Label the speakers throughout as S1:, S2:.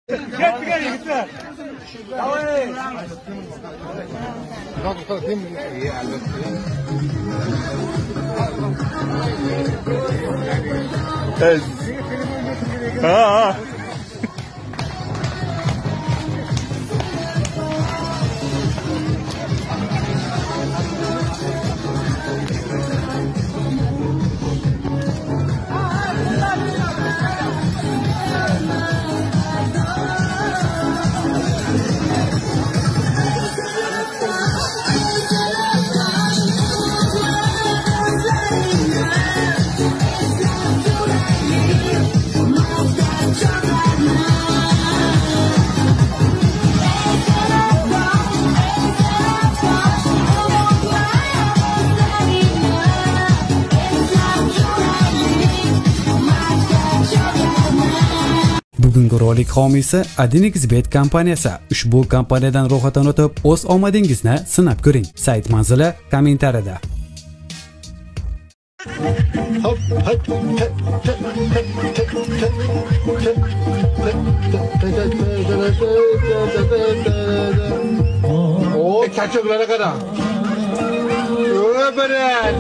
S1: Gittiler yigitlar. Ha.
S2: Bugungi rolik homiysi AdinXBet kompaniyasi. Ushbu kompaniyadan ro'yxatdan o'tib, o'z omadingizni sinab ko'ring. Sayt manzili kommentariyada.
S1: O kaçaklara kadar. Öbürün.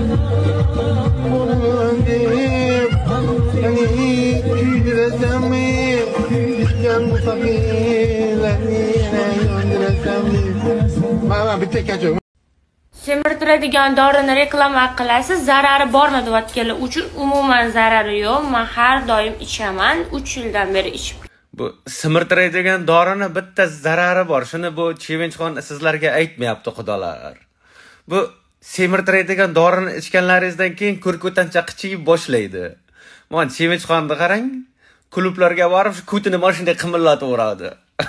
S1: Mana bitta kaçak.
S3: Semirtiradigan dorini reklama qilasiz, zarari bormi deyotganlar uchun umuman zarari yo'q. Men har doim ichaman, 3 yildan beri ichib.
S4: Bu semirtiradigan dorini bitta zarari bor. Shuni bu Chevenchxon sizlarga aytmayapti, xudolar. Bu semirtiradigan dorini ichganlaringizdan keyin ko'rko'tancha qichiyib boshlaydi. Mana Chevenchxonni qarang, klublarga borib ko'tini mashinada qimillatib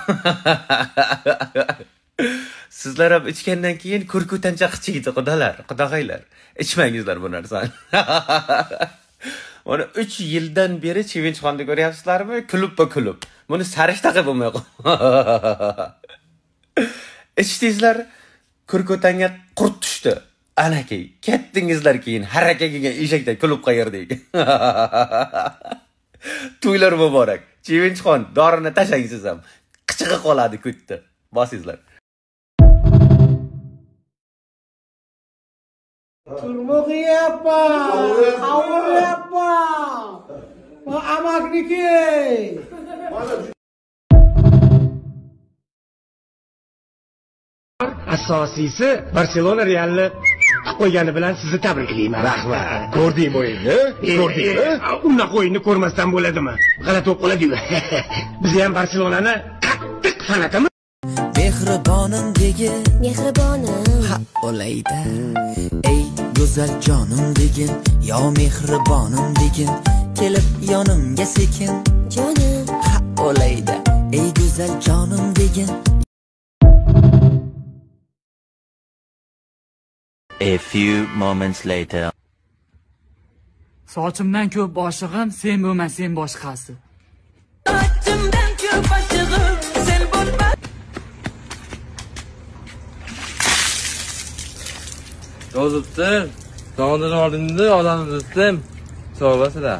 S4: Sizlar ham ichgandan keyin ko'rko'tancha qichiydi, xudolar, xudoqaylar. Ichmangizlar bu narsani. Mana 3 yildan beri Chevenchxonni ko'ryapsizlarmi? Klub. Buni sarishtaqa bo'lmay ichdingizlar, ko'rko'tanga qurt tushdi. Anaki, ketdingizlar keyin harakaga kelgan eshakdan klub qayerdik. To'ylar muborak. Chevenchxon dorini tashangsiz ham qichig'i qoladi ko'tdi. Bosingizlar.
S5: Turmuqi yapma, qavur yapma. Bu amakniki.
S6: Asosiysi Barselona Realni qo'ygani bilan sizni tabriklayman.
S1: Rahmat. Ko'rdingmi o'yinni? Ko'rdingmi?
S6: Unaqa o'yinni ko'rmasdan bo'ladimi? G'alati o'q qoladi-yu. Biz ham Barselonani qattiq fanatamiz.
S7: Mehribonim degin, mehribonim ha olayda. Ey go'zal jonim degin, yo mehribonim degin, kelib yonimga sekin, jonim ha olayda. Ey go'zal jonim degin.
S8: A few moments later.
S9: Sochimdan ko'p boshig'im, sen bo'lmasang boshqasi.
S10: Sochimdan ko'p boshig'im, sen bo'lma.
S11: Yozibdi. Dondan oldinda odamni do'stim. Sog'lasizlar.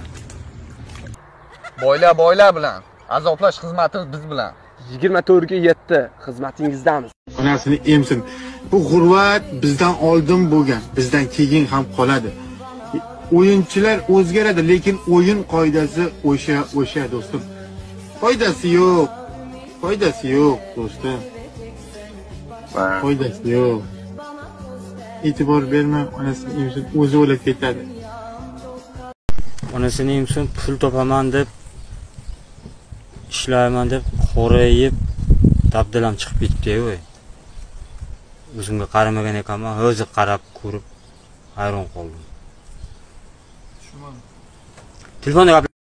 S1: Boylar bilan azoblash xizmati biz bilan.
S6: 24 ga 7 xizmatingizdamiz.
S1: Onasini emsin. Bu g'urvat bizdan oldin bo'lgan, bizdan keyin ham qoladi. O'yinchilar o'zgaradi, lekin o'yin qoidasi o'sha do'stim. Foydasi yo'q do'stim. Foydasi yo'q. E'tibor berma, onasini emsin, o'zi o'lib ketadi.
S12: Onasini emsin, pul topaman deb ishlayman deb xo'rayib dabdalam chiqib ketdi-yu. O'zimga qaramagan ekanman, o'zi qarab ko'rib hayron qoldim. Telefonda